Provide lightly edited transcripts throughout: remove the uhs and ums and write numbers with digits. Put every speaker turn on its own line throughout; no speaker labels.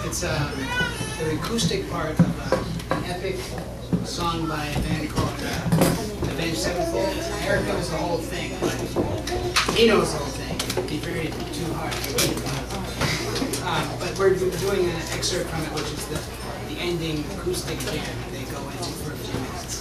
It's the acoustic part of an epic song by a band called Avenged Sevenfold. Eric knows the whole thing, but he knows the whole thing. It'd be very too hard. But we're doing an excerpt from it, which is the ending acoustic jam that they go into for a few minutes.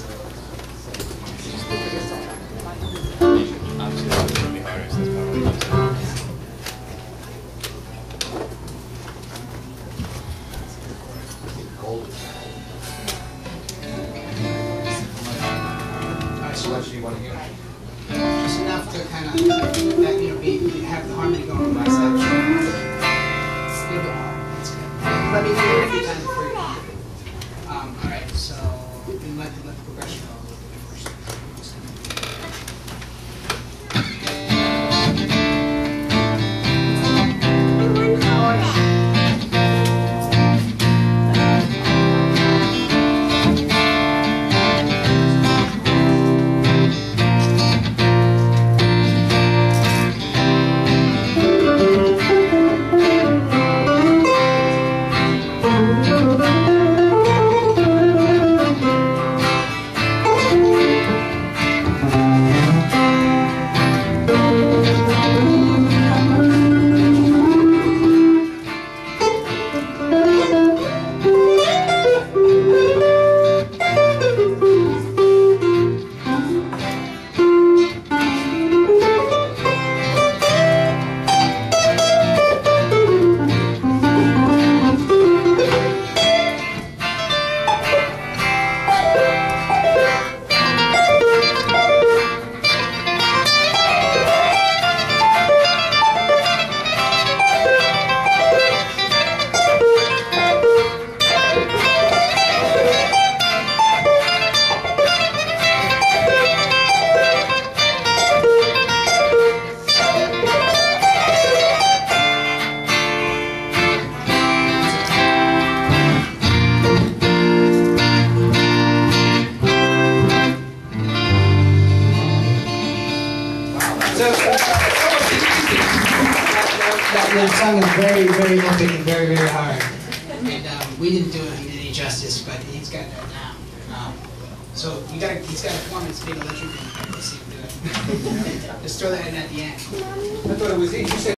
So what do you want to hear? Just enough to kind of have the harmony going on my side. A little bit more. That's good. Let me do it a few times before you come. All right. So let the progression go a little bit first. That song is very, very epic and very, very hard. And we didn't do it any justice, but he's got that down. So he's got a performance being electric. Let's see him do it. Just throw that in at the end. I thought it was easy.